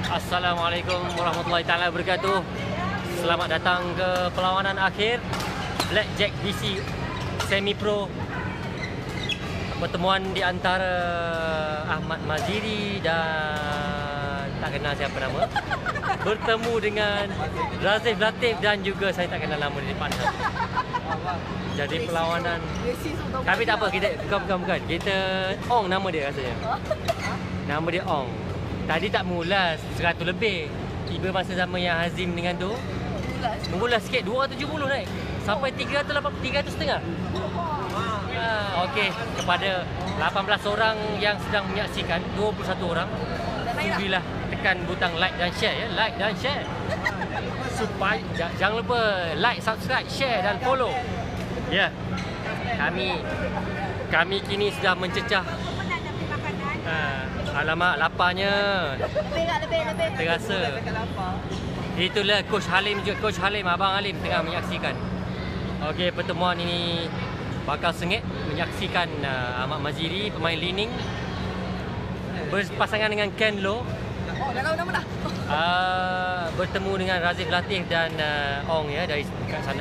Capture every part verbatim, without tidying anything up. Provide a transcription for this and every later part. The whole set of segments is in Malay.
Assalamualaikum warahmatullahi taala wabarakatuh. Selamat datang ke perlawanan akhir Blackjack B C Semi Pro. Pertemuan di antara Ahmad Maziri dan tak kenal siapa nama, bertemu dengan Razif Latif dan juga saya tak kenal nama di depan. Jadi perlawanan, tapi tak apa, kita bukan bukan bukan. Kita Ong nama dia rasanya. Nama dia Ong. Tadi tak mengulas seratus lebih. Tiba masa sama yang Hazim dengan tu mengulas sikit, dua ratus tujuh puluh naik sampai tiga ratus lapan puluh, tiga ratus setengah. Ha, okey, kepada lapan belas orang yang sedang menyaksikan, dua puluh satu orang, sudilah tekan butang like dan share ya, like dan share. Supaya jangan lupa like, subscribe, share dan follow. Ya. Kami kami kini sudah mencecah. Ha, alamak, laparnya. Terasa. Itulah Coach Halim juga, Coach Halim, Abang Halim tengah menyaksikan. Okey, pertemuan ini bakal sengit menyaksikan uh, Ahmad Maziri, pemain Li Ning, berpasangan dengan Ken Lo. Oh, dah tahu nama dah. Uh, bertemu dengan Razif Latif dan uh, Ong ya, dari kat sana.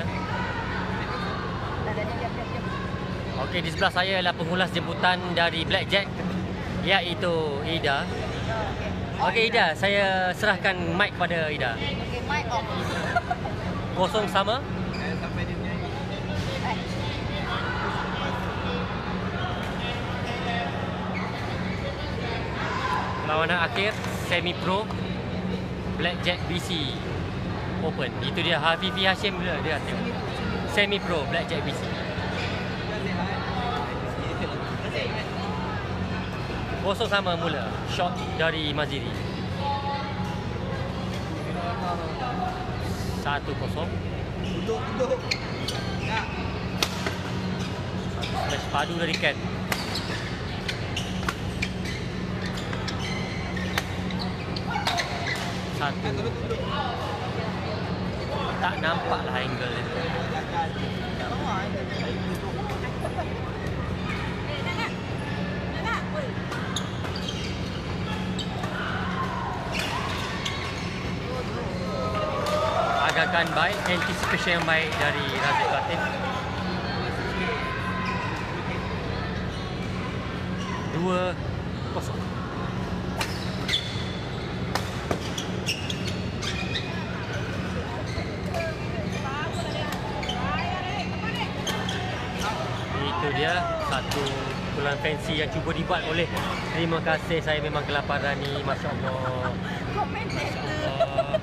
Okey, di sebelah saya adalah pengulas jemputan dari Blackjack, iaitu Ida. Okey Ida, saya serahkan mic pada Ida. Okey, mic off. Kosong sama. Perlawanan akhir Semi Pro Blackjack B C Open. Itu dia Hafifi Hashim dia, dia tengok. Semi Pro Blackjack B C. Kosong sama mula. Shot dari Maziri. Satu kosong. Duduk, duduk. Smash padu dari Ken. Satu. Tak nampak lah angle dia. Agakan baik, anticipation yang baik dari Razif Latif. Dua kosong. Itu dia satu pukulan fancy yang cuba dibuat oleh. Terima kasih, saya memang kelaparan ni, Masya Allah. Masya Allah.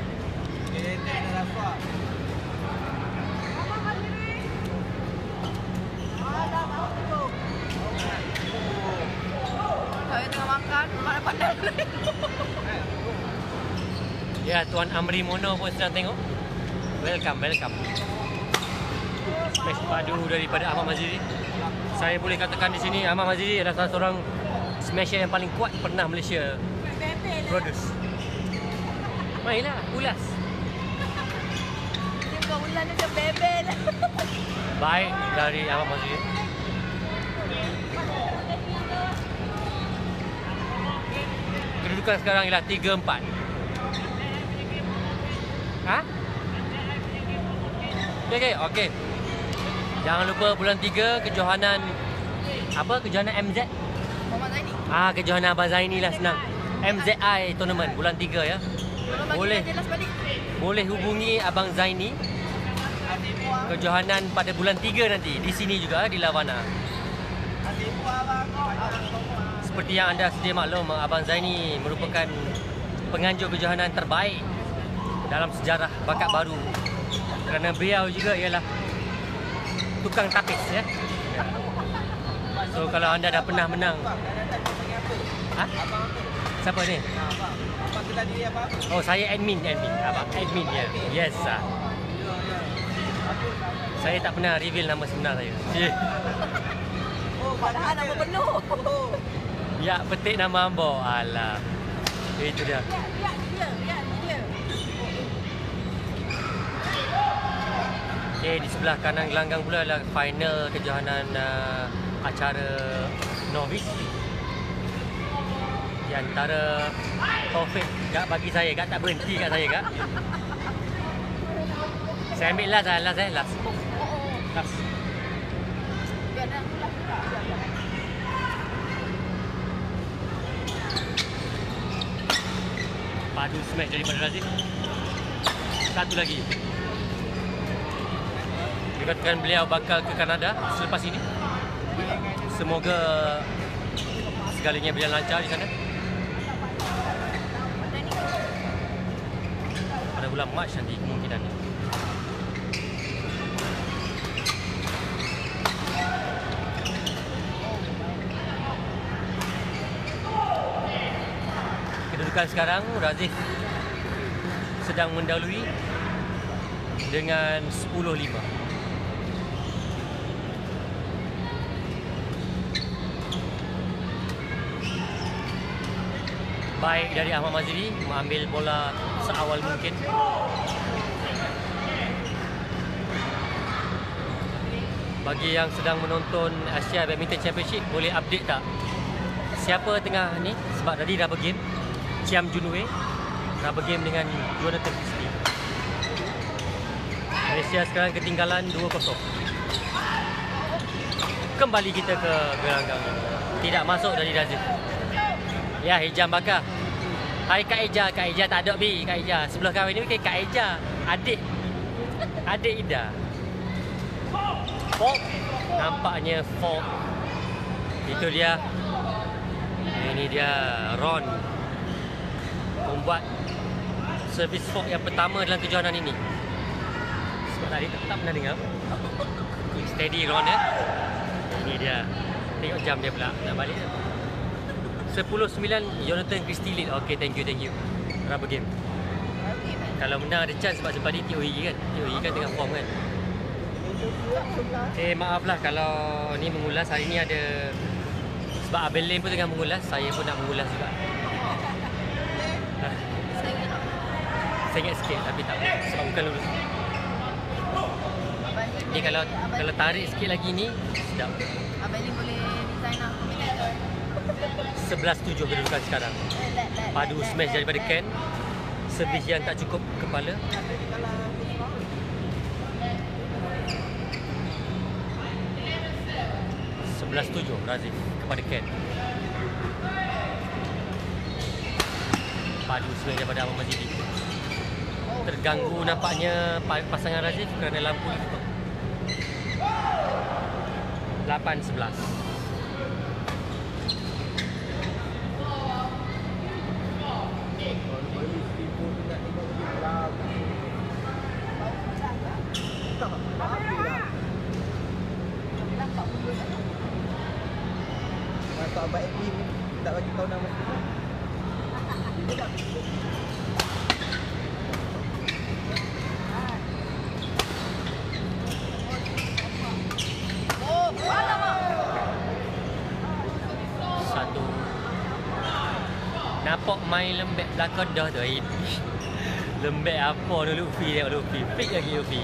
Saya tengah makan, mana pandai. Ya, Tuan Amri Mono pun sedang tengok. Welcome, welcome. Smash padu daripada Ahmad Maziri. Saya boleh katakan di sini Ahmad Maziri adalah salah seorang smasher yang paling kuat pernah Malaysia produce. Mainlah, ulas. Dia bukan ulan, dia macam bebel. Baik dari Ahmad Maziri. Kedudukan sekarang ialah tiga empat. Ha? Okey, okey, okey. Jangan lupa bulan tiga kejohanan apa? Kejohanan M Z. Muhammad Zaini. Ah, kejohanan Abang Zaini lah senang. M Z I tournament bulan tiga ya. Boleh. Boleh hubungi Abang Zaini. Kejohanan pada bulan tiga nanti di sini juga di Lawana. Seperti yang anda sedia maklum, Abang Zaini merupakan penganjur kejohanan terbaik dalam sejarah bakat baru. Kerana beliau juga ialah tukang tapis ya. So kalau anda dah pernah menang. Ha? Siapa ni? Oh, saya admin, admin. Abang admin ya. Yes sir. Saya tak pernah reveal nama sebenar saya. Oh, padahal nama penuh. Ya, petik nama ambo. Alah. Itu dia. Ya, ya, ya, ya, ya. Okay, di sebelah kanan gelanggang pula adalah final kejohanan uh, acara novice Di antara Taufik Kak bagi saya Kak tak berhenti kat saya Kak. Saya ambil last lah, last eh, last. Last. Biar dah aku lah. Padu smash daripada Razif. Satu lagi. Dikatakan beliau bakal ke Kanada selepas ini. Semoga segalanya berjalan lancar di sana. Pada bulan Mac nanti kemungkinannya. Kedudukan sekarang Razif sedang mendahului dengan sepuluh lima. Baik dari Ahmad Maziri mengambil bola seawal mungkin. Bagi yang sedang menonton Asia Badminton Championship, boleh update tak siapa tengah ni? Sebab tadi dah bergame Chiam Junwei dah bergame dengan Jonathan Christie. Malaysia sekarang ketinggalan dua kosong. Kembali kita ke gelanggang. Tidak masuk dari Razif. Ya, Hijam bakar. Hai Kak Eja, Kak Eja tak ada bi, Kak Eja. Sebelah kau ini Kak Eja, adik. Adik Ida. Fault. Nampaknya fault. Itu dia. Ini dia Ron membuat servis fault yang pertama dalam kejohanan ini. Sebab tadi tetap pernah dengar. Steady Ron ya. Ini dia. Tengok jam dia pula. Nak balik dah. sepuluh sembilan Jonathan Christie lead. Okay, thank you, thank you. Rubber game. Kalau menang ada chance sebab sebab dia T O E kan. T O E kan tengah form kan. Eh, maaflah kalau ni mengulas. Hari ni ada sebab Abel Lim pun tengah mengulas. Saya pun nak mengulas juga. Sengit sikit tapi tak apa. Sebab bukan lurus. Ni kalau kalau tarik sikit lagi ni sedap. Abang Lim boleh design lah kombinator. sebelas tujuh kedudukan sekarang. Padu smash daripada Ken. Servis yang tak cukup kepala. sebelas tujuh Razif kepada Ken. Padu smash daripada Ahmad Maziri. Terganggu nampaknya pasangan Razif kerana lampu ditutup. lapan sebelas. Masuk abang Edwin tak bagi tahu nama kita. Satu. Nampak main lembek belakang dah tu ini. Lembek apa tu Luffy tengok Luffy. Pick lagi Luffy.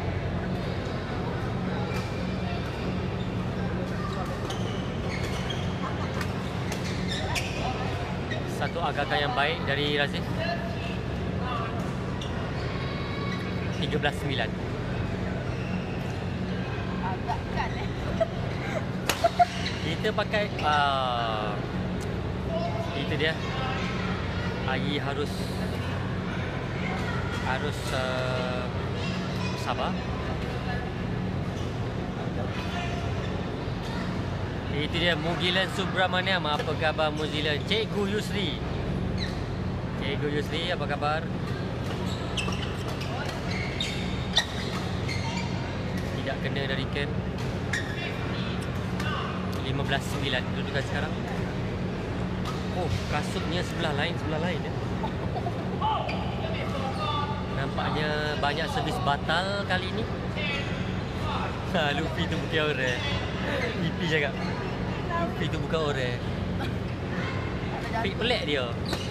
Satu agakan yang baik dari Razif. tiga belas sembilan. Agakkan eh. Kita pakai uh, itu dia. Ayi harus harus uh, sabar. Itu dia Mugilan Subramaniam. Apa khabar Mugilan? Cikgu Yusri. Cikgu Yusri, apa khabar? Tidak kena dari Ken. lima belas sembilan kedudukan sekarang. Oh, kasutnya sebelah lain, sebelah lain ya. Nampaknya banyak servis batal kali ini. Ha, Luffy tu bukan orang. Pipi cakap. Luffy tu bukan orang. Pik pelik dia.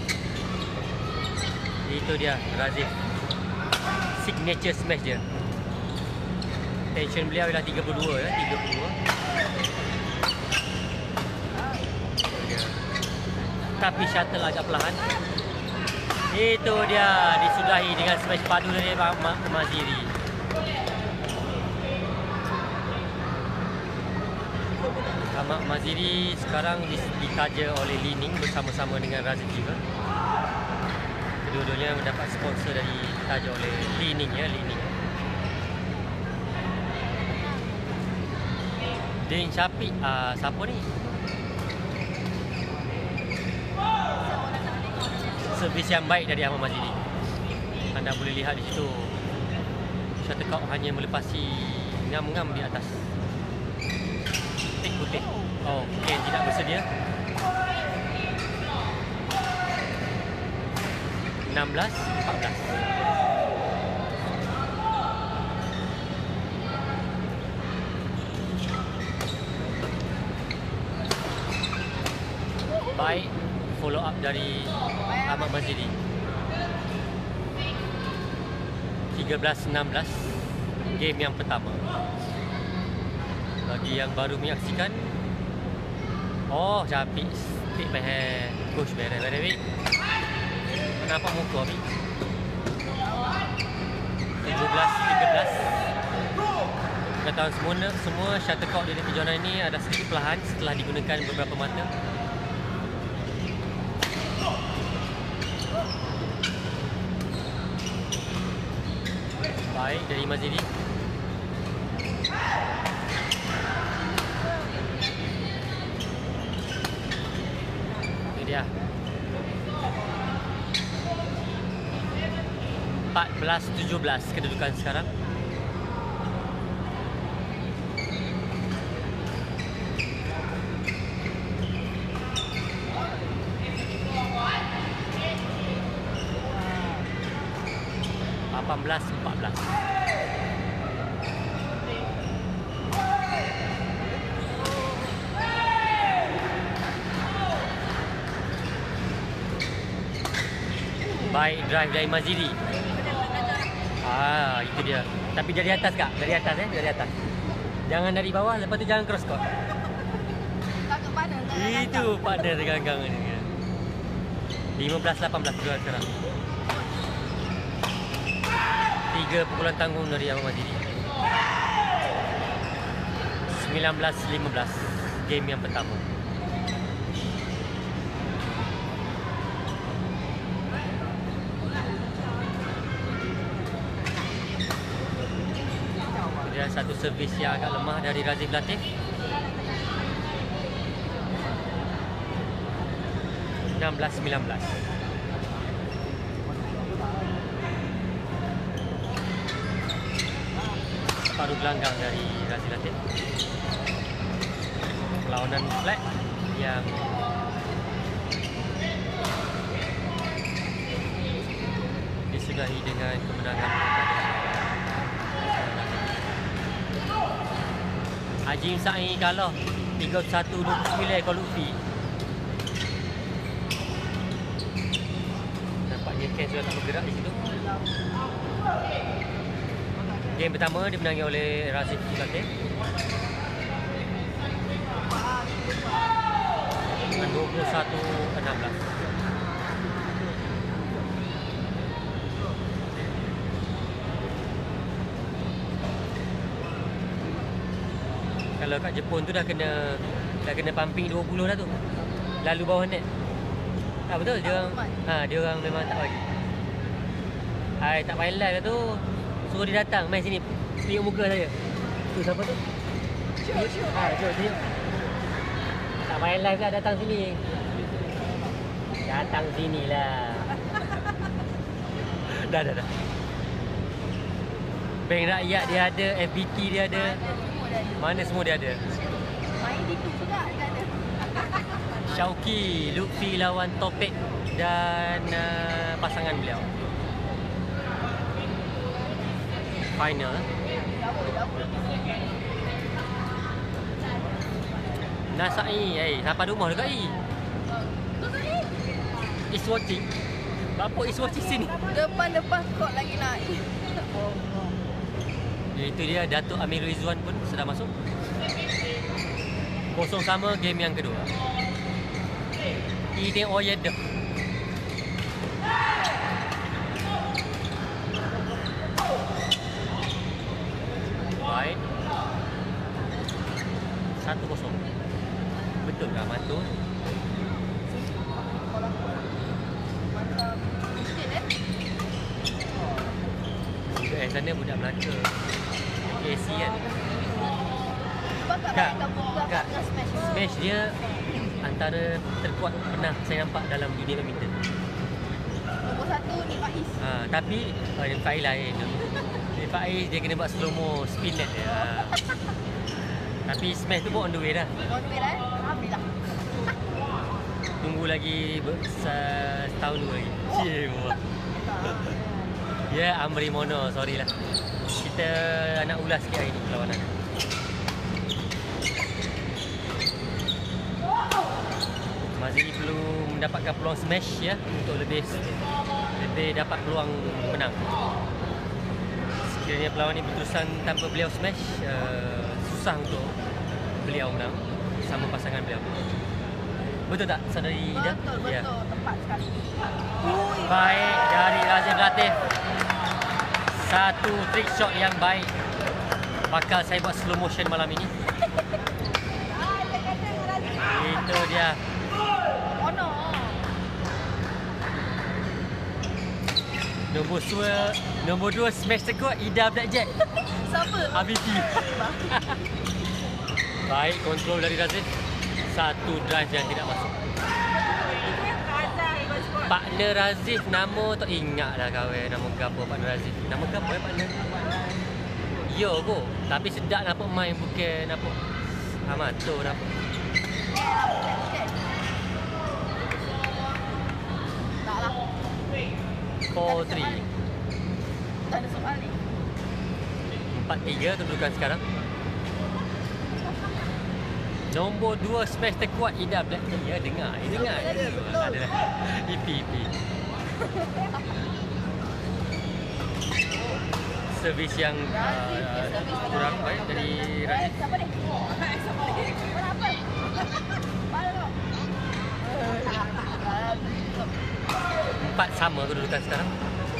Itu dia Razif. Signature smash dia. Tension beliau adalah tiga puluh dua ya, tiga puluh dua. tapi shuttle agak perlahan. Itu dia disudahi dengan smash padu dari Mak Maziri. Mak Maziri sekarang ditaja oleh Li Ning bersama-sama dengan Razif juga. Kedua-duanya mendapat sponsor dari ditaja oleh Li Ning ya, Li Ning. Ding Syafiq, uh, siapa ni? Servis yang baik dari Ahmad Maziri. Anda boleh lihat di situ shuttlecock hanya melepasi ngam-ngam di atas tik putih. Oh, Ken tidak bersedia. enam belas empat belas. Baik follow up dari Ahmad Maziri. tiga belas enam belas game yang pertama. Bagi yang baru menyaksikan, oh Syafiq stick leher push beres beres bik. Kenapa muka bik? tujuh belas tiga belas. Ketahuan semua semua shuttlecock di kejohanan ini ada sedikit perlahan setelah digunakan beberapa mata. Baik dari Maziri. Ini dia. empat belas tujuh belas kedudukan sekarang. lapan belas empat belas. Baik drive dari Maziri. Ah, itu dia. Tapi dari atas kak, dari atas eh, dari atas. Jangan dari bawah, lepas tu jangan cross court. Takut panas. Itu partner tegang-tegang ni. lima belas lapan belas juga sekarang. Tiga pukulan tanggung dari Ahmad Maziri. sembilan belas lima belas game yang pertama. Kemudian satu servis yang agak lemah dari Razif Latif. enam belas sembilan belas. Paru gelanggang dari Razif Latif. Perlawanan flat yang disudahi dengan kemenangan Haji Sa'i kalah tiga puluh satu dua puluh sembilan kalau Lutfi. Nampaknya Ken sudah tak bergerak di situ. Game pertama dimenangi oleh Razif Latif dengan dua puluh satu enam belas. Kalau kat Jepun tu dah kena dah kena pumping dua puluh dah tu. Lalu bawah net. Ah betul dia orang ha dia orang memang tak bagi. Hai tak payah live dah tu. Suruh dia datang mai sini. Tengok muka saya. Tu siapa tu? Ha jom tengok. Tak payah live dah datang sini. Datang sinilah. dah dah dah. Bank Rakyat dia ada, F B T dia ada. Mana semua dia ada. Main di tu juga ada. Syauqi, Lutfi lawan Topik dan uh, pasangan beliau. Final. Nasai, eh, siapa rumah dekat I? Is watching. Bapa is watching sini. Depan-depan skot lagi naik. Itu dia Datuk Amir Rizwan pun sedang masuk. Kosong sama game yang kedua. Ini oh ya dah. Baik. Satu kosong. Betul kah Mantul? Mungkin eh. Budak yang sana budak Melaka. K C kan? Sebab tak Kak, main buka Kak, dengan smash. Smash dia antara terkuat pernah saya nampak dalam dunia badminton. Nombor satu ni Faiz. Ha, tapi uh, yang Faiz lain. Yang Faiz dia kena buat slow mo spin net dia. Ha. Tapi smash tu pun on the way dah. On the way lah eh. Alhamdulillah. Tunggu lagi ber- se- setahun dulu lagi. Cik, wah. Ya, Amri Mono, sorry lah. Kita nak ulas sikit hari ni perlawanan. Maziri perlu mendapatkan peluang smash ya untuk lebih lebih dapat peluang menang. Sekiranya perlawanan ini berterusan tanpa beliau smash, uh, susah untuk beliau menang sama pasangan beliau. Betul tak saudari Ida? Betul, betul. Ya. Tepat sekali. Ui. Baik dari Razif Latif. Satu trick shot yang baik. Bakal saya buat slow motion malam ini. Ah, dia kata dengan Razif. Itu dia. Oh no. Nombor dua, nombor dua smash terkuat Ida Blackjack. Siapa? Habiti. Baik kontrol dari Razif. Satu drive yang tidak masuk. Partner Razif nama tak ingat dah kawan nama gapo partner Razif. Nama gapo eh partner? Yo ko, tapi sedap nampak main bukan nampak amatur nampak. Taklah. four three. Tak ada soal ni. empat tiga kedudukan sekarang. Nombor dua smash terkuat Ida Black. Ya dengar, ya dengar. Ya, betul. Adalah I P I P. Servis yang uh, kurang baik dari Eh, Razif. siapa ni? Siapa ni? Kenapa? Mana tu? Empat sama kedudukan sekarang.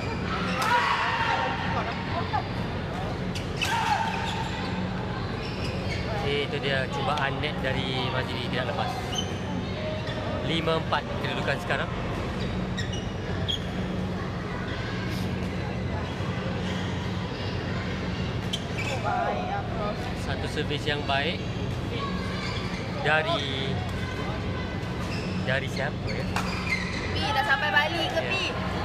Okay, itu dia cubaan net dari Maziri tidak lepas. lima empat kedudukan sekarang. Baik, approach. Satu servis yang baik dari dari siapa ya? Pi, dah sampai Bali ke Ya. Pi?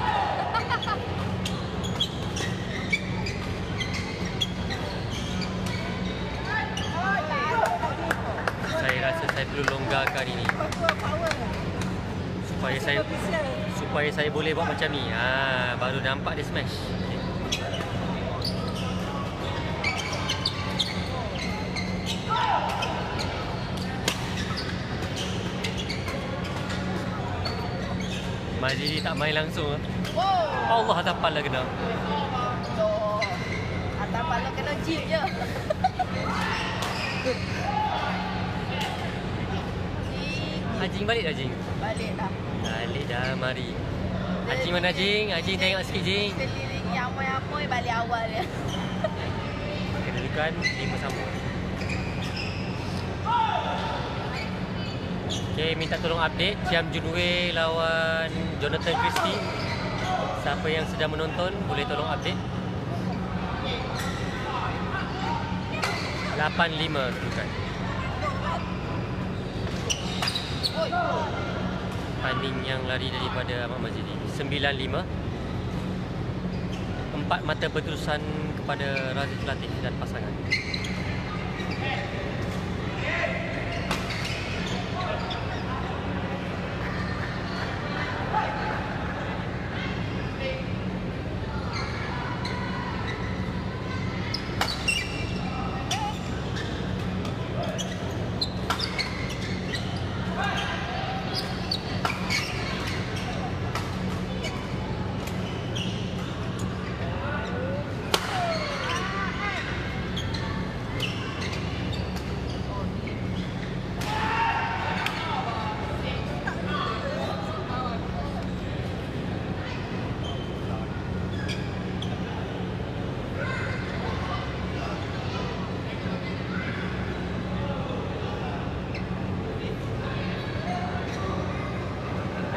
Saya rasa saya perlu longgarkan ini supaya saya supaya saya boleh buat macam ni. Ha, baru nampak dia smash. Okay. Maziri tak main langsung. Wow. Allah atas pala kena. Loh. Atas kepala kena jeep je. Ajing balik dah Jing. Balik dah. Balik dah mari. Ajing mana Jing? Ajing tengok sikit Jing. Keliling amoy-amoy balik awal dia. Kedudukan lima sama. Okay, minta tolong update Chiam Junwei lawan Jonathan Christie. Siapa yang sedang menonton boleh tolong update. lapan lima kedudukan. Oi. Timing yang lari daripada Ahmad Maziri. sembilan lima. Empat mata berterusan kepada Razif Latif dan pasangan.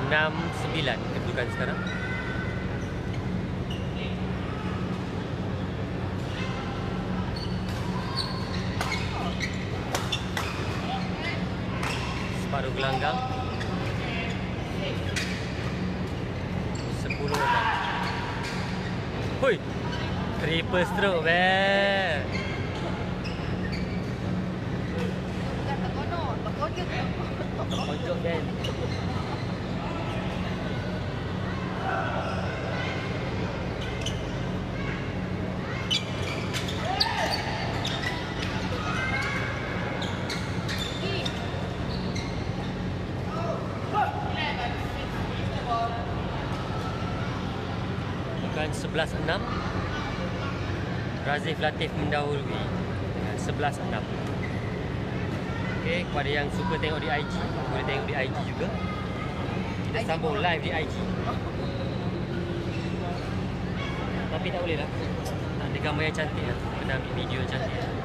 enam sembilan kedudukan sekarang. Separuh gelanggang. sepuluh enam. Hui. Triple stroke, man. Bukan terkonok, terkojok. Terkojok, man. Bukan sebelas enam. Razif Latif mendahului dengan sebelas enam. Okey, kepada yang suka tengok di I G, boleh tengok di I G juga. Kita sambung live di I G. Tapi tak boleh lah. Tak ada gambar yang cantik lah. Kena ambil video yang cantik lah.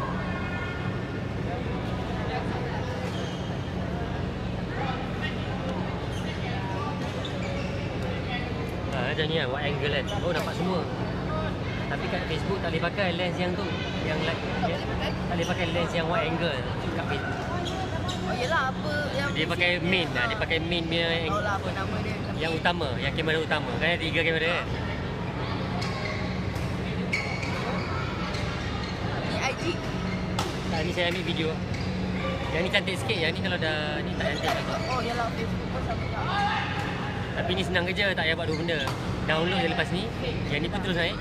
Ha, macam ni lah, wide angle kan. Oh, nampak semua. Tapi kat Facebook tak boleh pakai lens yang tu. Yang like, dia, tak boleh pakai lens yang wide angle kat Facebook. Oh yelah, apa yang Dia pakai main lah. Dia pakai main punya tahu yang, lah apa nama dia. yang utama. Yang kamera utama. Kan ada tiga kamera kan? Ni I G. Tak, ni saya ambil video. Yang ni cantik sikit. Yang ni kalau dah ni tak cantik lagi. Oh yelah, Facebook pun sama juga. Tapi ni senang kerja. Tak payah buat dua benda. Download je lepas ni. Yang ni pun terus naik.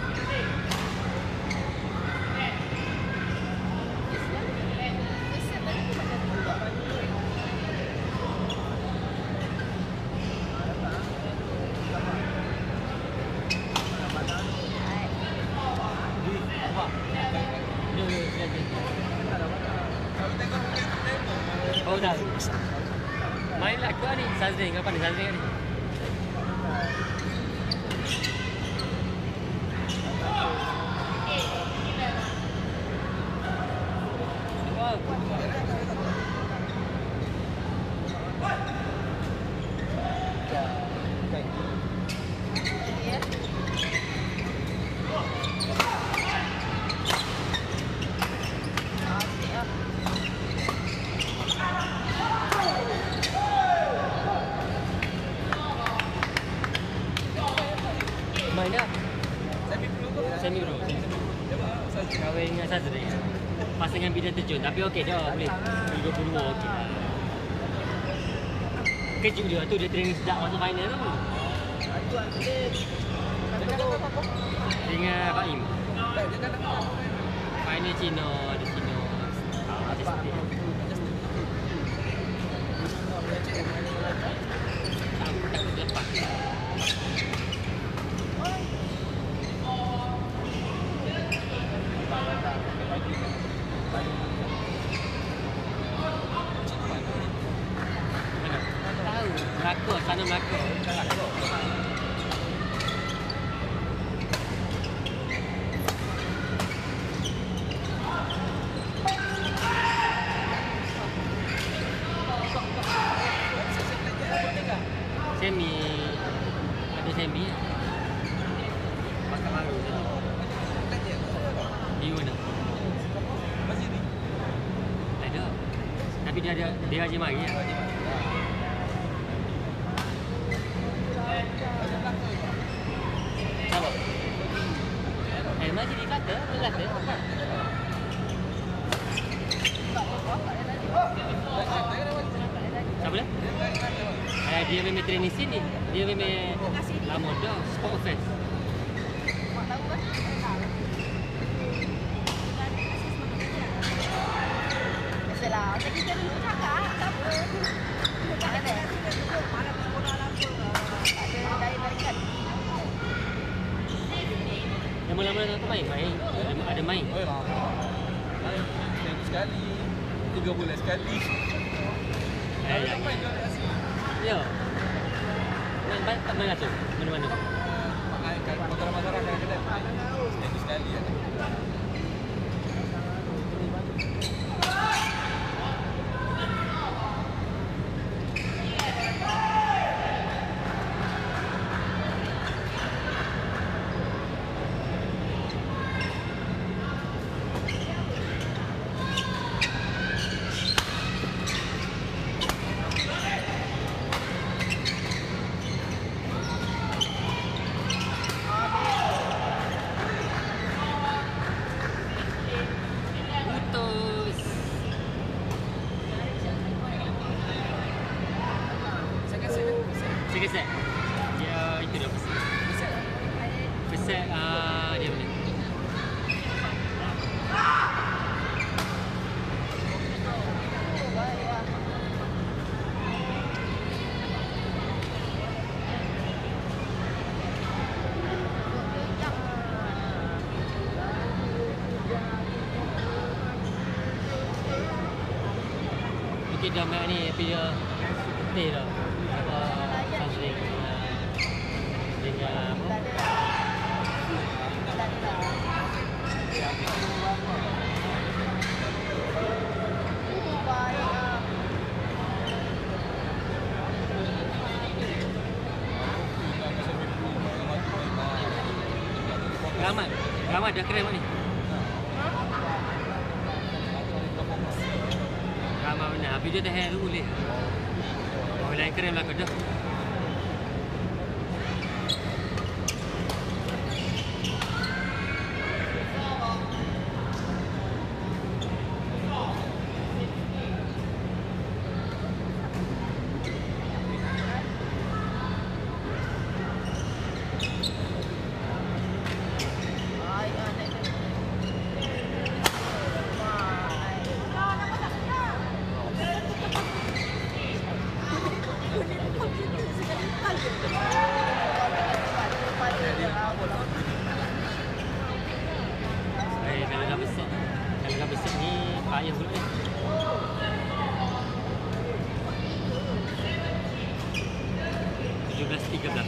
Oh dah. Main lah kau ni. Sazrin. Kau pandai Sazrin ni. Main dah. Semi bro. Kahwin dengan Sazrin. Pas dengan bidang terjun. Tapi okey dah boleh. dua puluh dua okey lah. Kejut dia tu. Dia training sejak masuk final tu. Dengan Baim. Final Cina. Ada Cina. Ada Cina. Tak lepas. Tahu, Melaka, sana Melaka. Semi, ada semi. Pasal baru tu. Di mana? Masih ni. Tak ada. Tapi dia ada, dia aja mari lah. Siapa? Eh, masih di kata, di kata. Siapa dia? Eh, dia memang training sini. Dia memang lama dah. Sport fest. Mak tahu kan? Biasalah, macam kita dulu cakap, tak apa. Tak ada. Tak ada lain-lain. Lama-lama tak main? Main. Ada, ada main. Oh, lama. Main seminggu sekali. Tiga bulan sekali. Eh, ya. Ya. Main banyak tak main lah tu? Mana-mana? Main kat motor-motor kadang-kadang. Seminggu sekali ya. Tiga set. Dia itu dia peset. Peset. Peset uh, dia boleh. Okey dah mat ni tapi dia putih dah. Apa sunscreen dengan dengan apa? Ramad. Ramad dah keren mak ni. Ramad benar. Tapi dia dah hair dulu boleh. Boleh keren lah kau dah. Eh, kalau dah besar, kalau dah besar ni payah pula ni. tujuh belas tiga belas.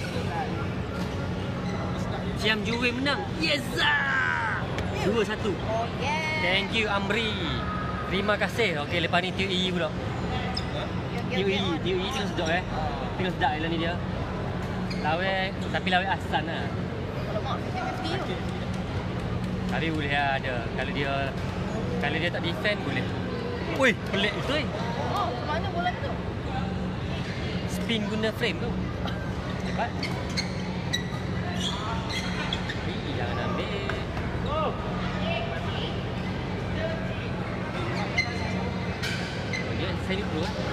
Ciam Juwe menang. Yes! dua satu. Thank you Amri. Terima kasih. Okey, lepas ni T U I pula. T U I, T U I tengok sedap eh. Tengok sedap lah ni dia. Lawe, tapi lawe asan lah. Tapi boleh ada. Kalau dia kalau dia tak defend boleh. Ui, pelik itu eh. Oh, mana bola tu? Spin guna frame tu. Cepat. Ih, jangan ambil. Oh, dia seri pro eh.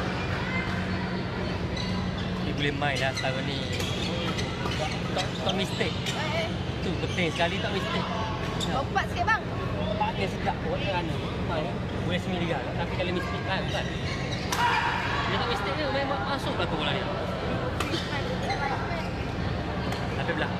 Dia boleh main lah setahun ni. Tak, tak mistake. Eh, Tu penting sekali tak mistake. lompat sikit bang. Tak dia sedap buat kerana main kan. Boleh semi liga tapi kalau mistake kan kan. Dia tak mistake ke memang masuk lah bola dia. Tapi belah.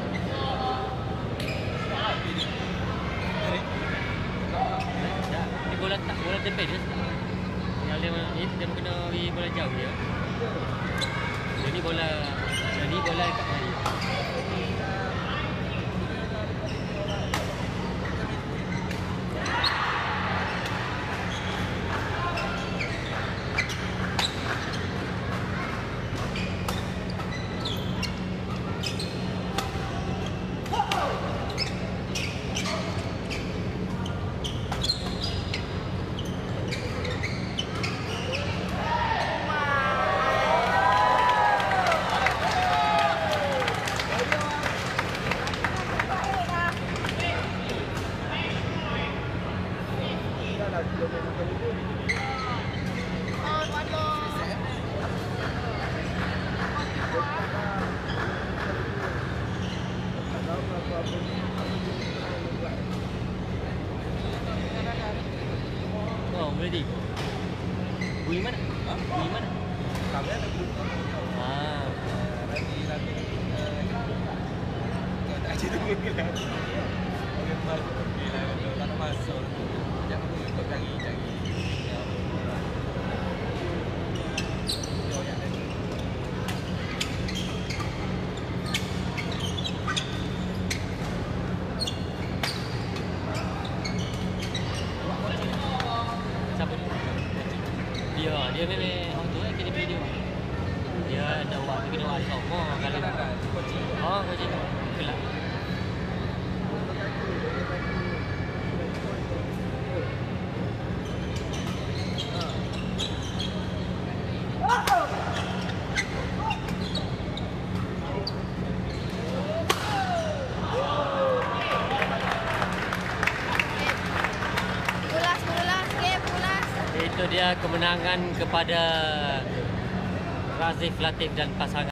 Ya, ni bola tak bola tempel dia. Yang dia ni dia kena pergi bola jauh dia. Jadi bola jadi bola dekat mana? Oh, boleh di. Bunyi mana? Ha? Bunyi mana? Kami ada grup. Ah, Nanti nanti. Tak cerita dulu lah. Okey, masuk okey lah. Tak nak masuk. Jangan dulu kau cari cari. siapa dia? Dia, dia memang orang tu eh kena video. Dia ada buat kena buat sama kalau oh coaching. Kelak. Itu dia kemenangan kepada Razif Latif dan pasangan.